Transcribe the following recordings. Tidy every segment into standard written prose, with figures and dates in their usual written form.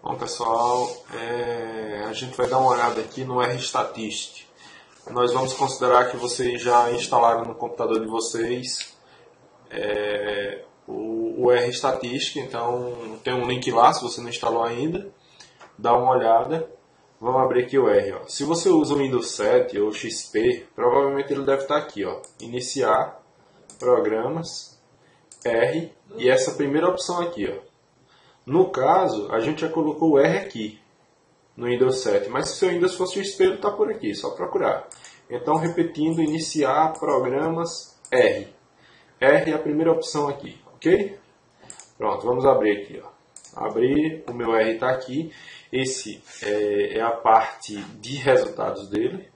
Bom, pessoal, a gente vai dar uma olhada aqui no RStatistic. Nós vamos considerar que vocês já instalaram no computador de vocês o RStatistic. Então, tem um link lá, se você não instalou ainda, dá uma olhada. Vamos abrir aqui o R. Ó. Se você usa o Windows 7 ou XP, provavelmente ele deve estar aqui. Ó. Iniciar, Programas, R e essa primeira opção aqui. Ó. No caso, a gente já colocou o R aqui no Windows 7, mas se o seu Windows fosse o XP, ele está por aqui, só procurar. Então, repetindo, iniciar, Programas, R. R é a primeira opção aqui, ok? Pronto, vamos abrir aqui. Ó. Abrir, o meu R está aqui. Esse é a parte de resultados dele.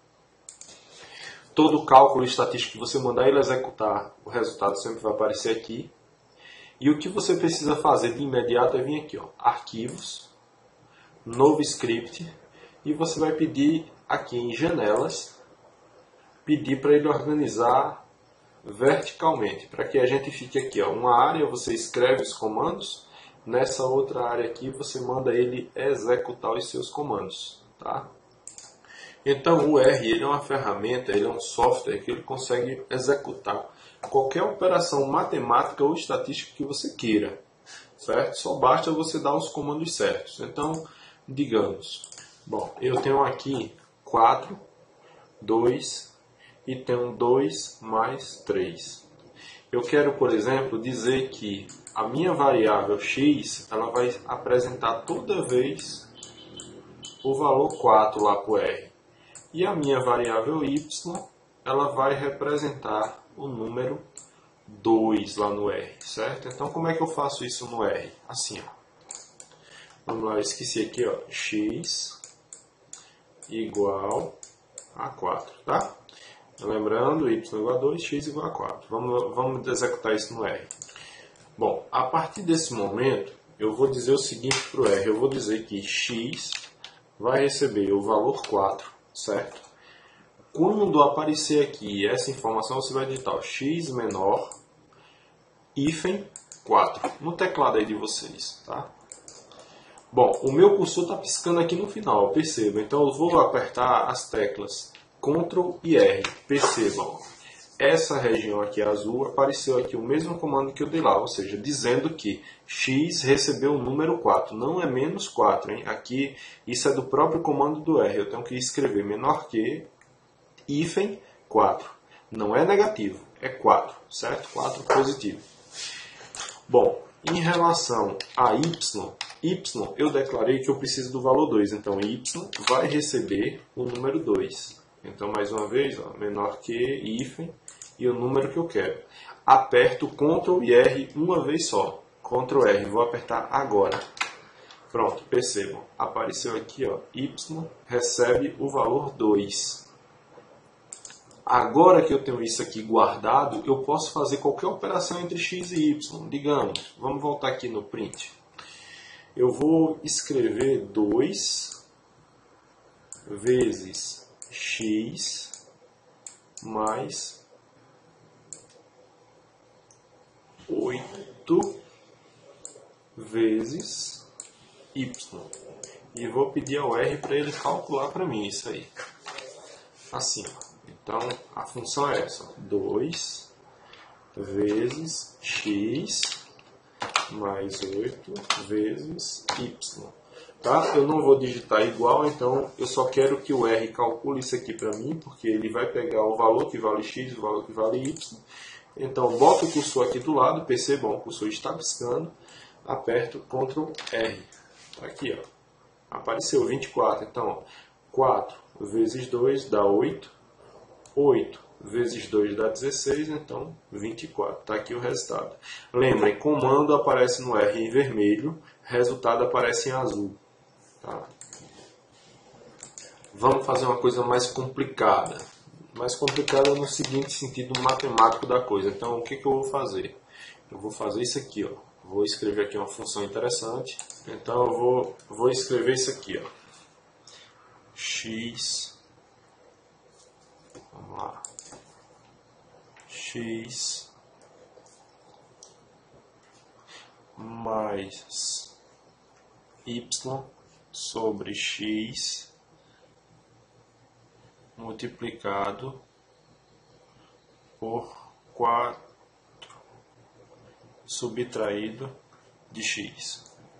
Todo cálculo estatístico que você mandar ele executar, o resultado sempre vai aparecer aqui. E o que você precisa fazer de imediato é vir aqui, ó, Arquivos, Novo Script, e você vai pedir aqui em Janelas, pedir para ele organizar verticalmente, para que a gente fique aqui, ó, uma área você escreve os comandos, nessa outra área aqui você manda ele executar os seus comandos, tá? Então o R ele é uma ferramenta, ele é um software que ele consegue executar qualquer operação matemática ou estatística que você queira, certo? Só basta você dar os comandos certos. Então, digamos, bom, eu tenho aqui 4, 2 e tenho 2 mais 3. Eu quero, por exemplo, dizer que a minha variável x ela vai apresentar toda vez o valor 4 lá para o R. E a minha variável y ela vai representar o número 2 lá no R, certo? Então, como é que eu faço isso no R? Assim, ó. Vamos lá, eu esqueci aqui, ó, x igual a 4, tá? Lembrando, y igual a 2, x igual a 4. Vamos executar isso no R. Bom, a partir desse momento, eu vou dizer o seguinte para o R. Eu vou dizer que x vai receber o valor 4, certo? Quando aparecer aqui essa informação, você vai digitar ó, x menor hífen 4 no teclado aí de vocês, tá? Bom, o meu cursor está piscando aqui no final, perceba. Então eu vou apertar as teclas Ctrl e R. Percebam, essa região aqui azul apareceu aqui o mesmo comando que eu dei lá, ou seja, dizendo que x recebeu o número 4, não é menos 4, hein? Aqui isso é do próprio comando do R. Eu tenho que escrever menor que hífen 4. Não é negativo, é 4, certo? 4 positivo. Bom, em relação a y eu declarei que eu preciso do valor 2. Então, y vai receber o número 2. Então, mais uma vez, ó, menor que hífen e o número que eu quero. Aperto Ctrl e R uma vez só. Ctrl R, vou apertar agora. Pronto, percebam. Apareceu aqui, ó, y recebe o valor 2. Agora que eu tenho isso aqui guardado, eu posso fazer qualquer operação entre x e y. Digamos, vamos voltar aqui no print. Eu vou escrever 2 vezes x mais 8 vezes y. E vou pedir ao R para ele calcular para mim isso aí. Assim, ó. Então, a função é essa, 2 vezes x mais 8 vezes y. Tá? Eu não vou digitar igual, então eu só quero que o R calcule isso aqui para mim, porque ele vai pegar o valor que vale x, o valor que vale y. Então, boto o cursor aqui do lado, percebam, o cursor está piscando, aperto Ctrl R. Aqui, ó, apareceu 24. Então, ó, 4 vezes 2 dá 8. 8 vezes 2 dá 16, então 24. Está aqui o resultado. Lembrem, comando aparece no R em vermelho, resultado aparece em azul. Tá? Vamos fazer uma coisa mais complicada. Mais complicada no seguinte sentido matemático da coisa. Então, o que eu vou fazer? Eu vou fazer isso aqui. Ó. Vou escrever aqui uma função interessante. Então, eu vou escrever isso aqui. Ó. X... Vamos lá. X mais y sobre x multiplicado por 4 subtraído de x.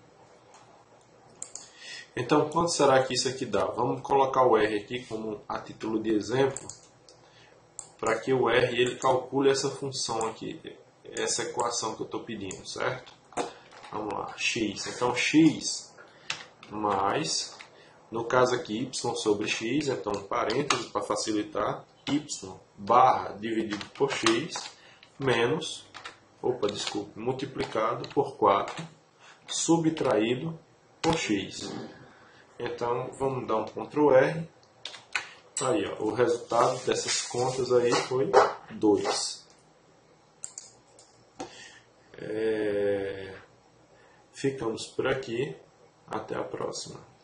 Então, quanto será que isso aqui dá? Vamos colocar o R aqui como a título de exemplo, para que o R ele calcule essa função aqui, essa equação que eu estou pedindo, certo? Vamos lá, x. Então, x mais, no caso aqui, y sobre x, então parênteses para facilitar, y barra dividido por x, menos, multiplicado por 4, subtraído por x. Então, vamos dar um Ctrl R. Aí, ó, o resultado dessas contas aí foi 2. Ficamos por aqui. Até a próxima.